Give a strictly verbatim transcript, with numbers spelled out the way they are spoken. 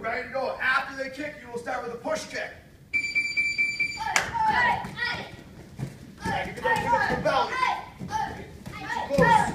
ready to go. After they kick, you will start with a push kick. And you're going to pick up the belly. Keep it close.